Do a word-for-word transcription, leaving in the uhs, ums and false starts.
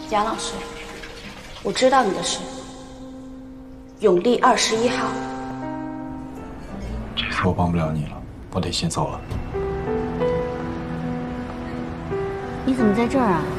蒋老师，我知道你的事。永利二十一号。 这次我帮不了你了，我得先走了。 你怎么在这儿啊？